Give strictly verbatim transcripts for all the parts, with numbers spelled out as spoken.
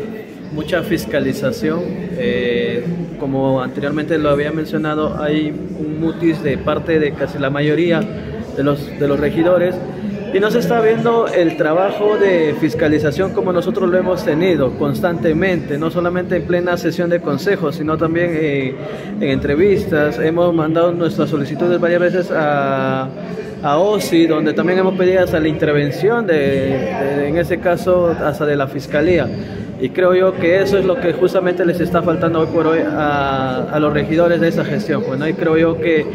mucha fiscalización. Eh, como anteriormente lo había mencionado, hay un mutis de parte de casi la mayoría de los, de los regidores, y no se está viendo el trabajo de fiscalización como nosotros lo hemos tenido constantemente, no solamente en plena sesión de consejos, sino también eh, en entrevistas. Hemos mandado nuestras solicitudes varias veces a, a O S I, donde también hemos pedido hasta la intervención, de, de, en ese caso, hasta de la Fiscalía. Y creo yo que eso es lo que justamente les está faltando hoy por hoy a, a los regidores de esa gestión. Bueno, y creo yo que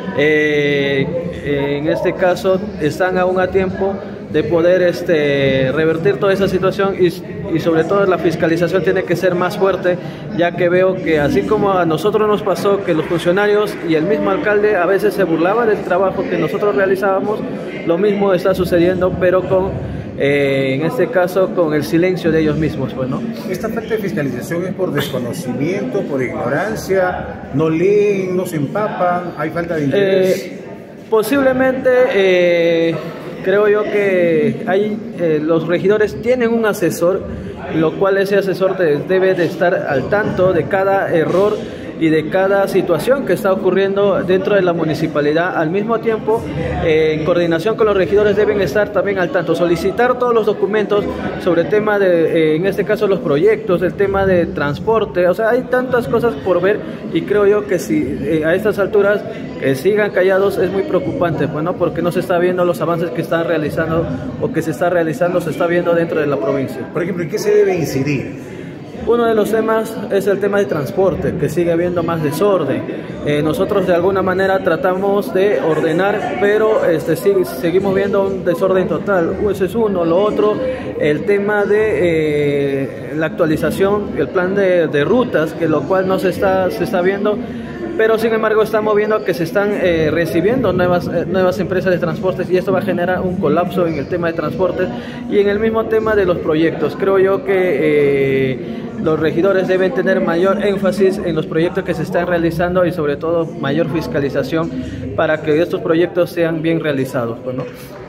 eh, en este caso están aún a tiempo de poder este, revertir toda esa situación, y, y sobre todo la fiscalización tiene que ser más fuerte, ya que veo que así como a nosotros nos pasó que los funcionarios y el mismo alcalde a veces se burlaban del trabajo que nosotros realizábamos, lo mismo está sucediendo, pero con Eh, en este caso con el silencio de ellos mismos, pues, ¿no? ¿Esta falta de fiscalización es por desconocimiento, por ignorancia? ¿No leen, no se empapan? ¿Hay falta de interés? Eh, posiblemente, eh, creo yo que hay, eh, los regidores tienen un asesor, lo cual ese asesor de, debe de estar al tanto de cada error y de cada situación que está ocurriendo dentro de la municipalidad. Al mismo tiempo, eh, en coordinación con los regidores, deben estar también al tanto, solicitar todos los documentos sobre el tema de, eh, en este caso, los proyectos, el tema de transporte. O sea, hay tantas cosas por ver, y creo yo que si eh, a estas alturas eh, sigan callados es muy preocupante, bueno, porque no se está viendo los avances que están realizando o que se está realizando, se está viendo dentro de la provincia. Por ejemplo, ¿en qué se debe incidir? Uno de los temas es el tema de transporte, que sigue habiendo más desorden. Eh, nosotros de alguna manera tratamos de ordenar, pero este, sí, seguimos viendo un desorden total. Ese es uno. Lo otro, el tema de eh, la actualización, el plan de, de rutas, que lo cual no se está, se está viendo. Pero sin embargo estamos viendo que se están eh, recibiendo nuevas, eh, nuevas empresas de transportes, y esto va a generar un colapso en el tema de transportes y en el mismo tema de los proyectos. Creo yo que eh, los regidores deben tener mayor énfasis en los proyectos que se están realizando, y sobre todo mayor fiscalización para que estos proyectos sean bien realizados, pues, ¿no?